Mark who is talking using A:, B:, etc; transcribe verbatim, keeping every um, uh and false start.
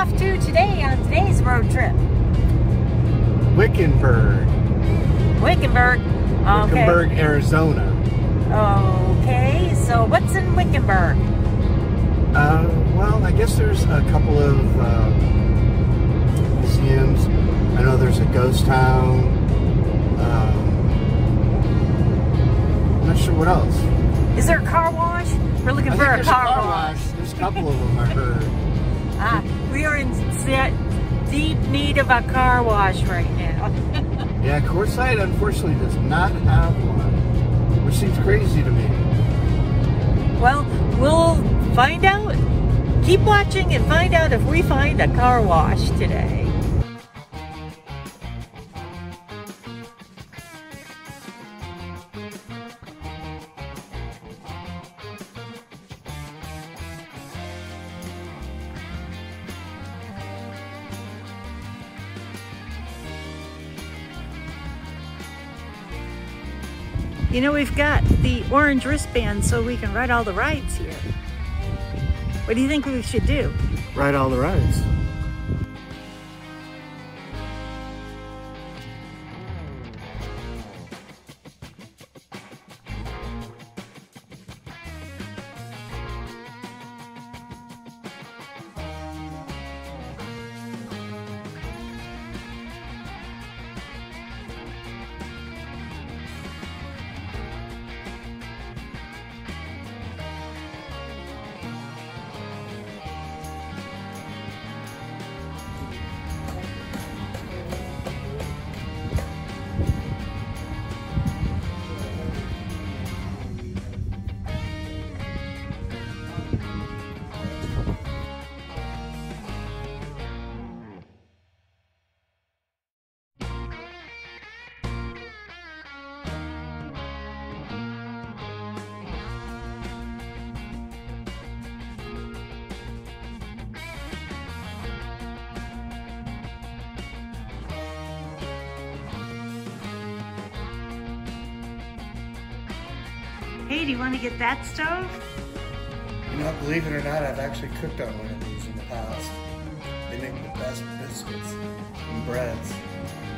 A: off to today on today's road trip?
B: Wickenburg.
A: Wickenburg. Okay.
B: Wickenburg, Arizona.
A: Okay, so what's in Wickenburg?
B: Uh, well, I guess there's a couple of uh, museums. I know there's a ghost town. Um, I'm not sure what else.
A: Is there a car wash? We're looking
B: I
A: for
B: think
A: a
B: there's
A: car,
B: a car
A: wash.
B: wash. There's a couple of them, I heard.
A: Ah, we are in deep need of a car wash right now.
B: Yeah, Quartzsite unfortunately does not have one, which seems crazy to me.
A: Well, we'll find out. Keep watching and find out if we find a car wash today. You know, we've got the orange wristband so we can ride all the rides here. What do you think we should do?
B: Ride all the rides.
A: Hey, do you want to get that stove?
C: You know, believe it or not, I've actually cooked on one of these in the past. They make the best biscuits and breads.